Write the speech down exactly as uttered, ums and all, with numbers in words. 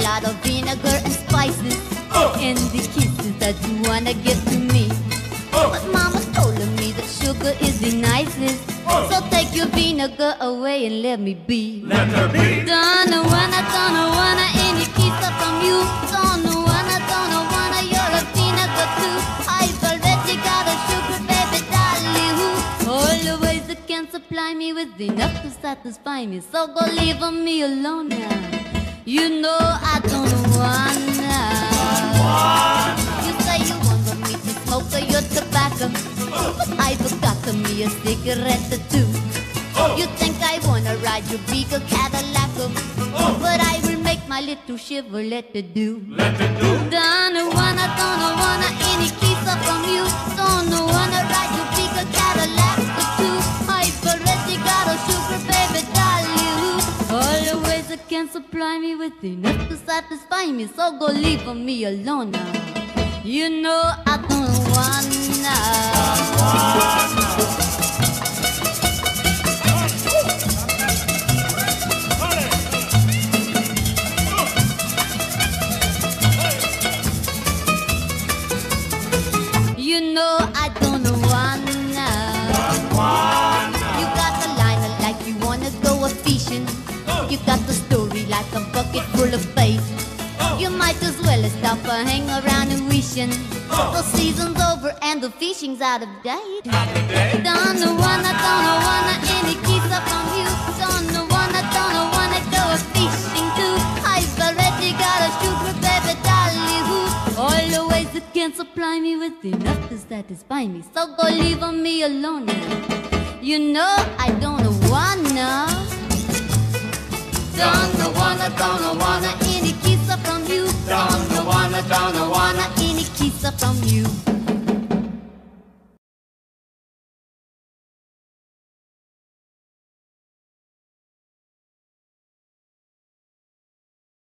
lot of vinegar and spices in the kisses that you wanna give to me. But Mama told me that sugar is the nicest, so take your vinegar away and let me be. Let her be. Dona'a Wona'a, Dona'a Wona'a, any kiss up from you. Dona'a Wona'a, Dona'a Wona'a, you're a vinegar too. I've already got a sugar baby dolly who always can supply me with enough to satisfy me. So go leave me alone now. You know I don't wanna. You say you want me to smoke your tobacco, but I forgot me a cigarette or two. You think I wanna ride your big Cadillac, but I will make my little Chevrolet do. Let it do. Dona'a Wona'a, Dona'a Wona'a, any kiss up from you. Dona'a Wona'a, ride your big Cadillac or two. I've already got a sugar baby dolly who always can supply me with enough to satisfy me. So go leave me alone now. You know I don't wanna. You know I don't wanna. You got the line like you wanna go a fishing. You got the story like a bucket full of faith. You might as well stop and hang around and wishing the season's over and the fishing's out of date. Dona'a Wona'a, Dona'a Wona'a, any kiss up from you. Dona'a Wona'a, Dona'a Wona'a, go a fishing too. I've already got a sugar baby dolly who always can supply me with enough to satisfy me. So go leave me alone now. You know I don't